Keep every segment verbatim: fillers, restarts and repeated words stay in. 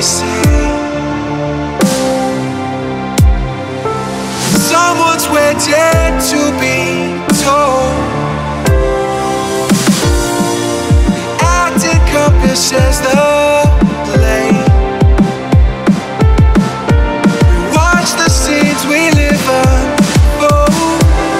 we say. Someone's waiting to be told. The acting encompasses the blame. We watch the scenes we live unfold.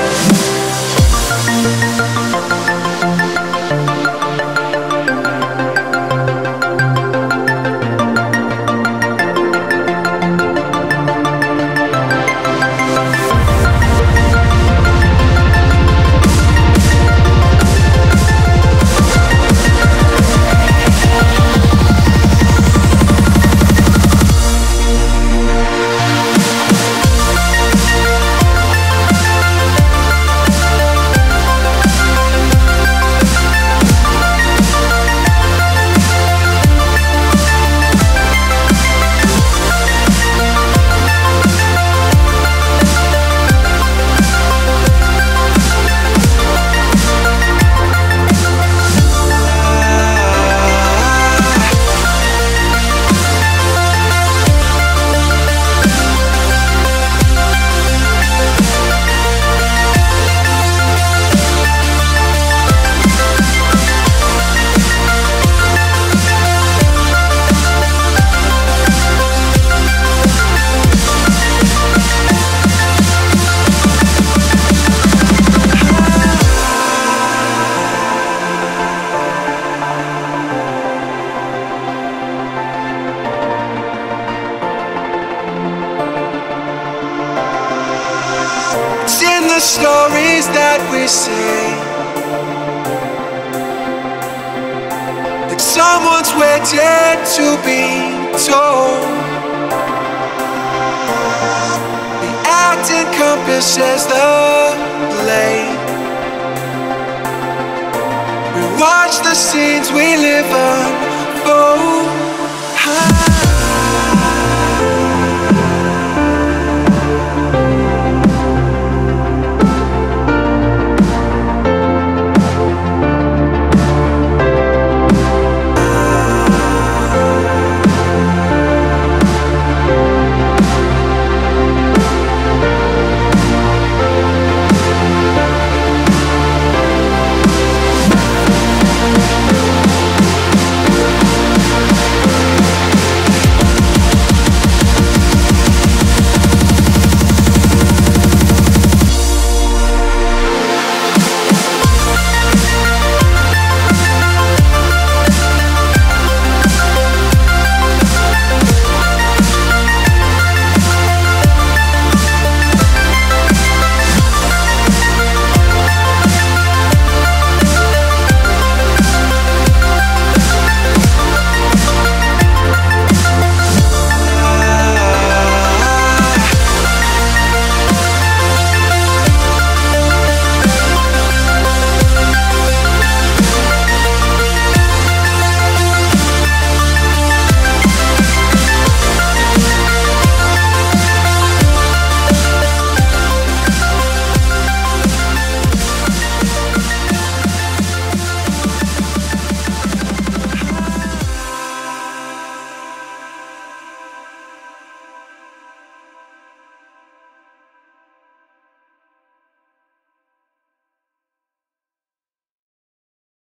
The stories that we say, like someone's waiting to be told. The act encompasses the blame. We watch the scenes we live unfold.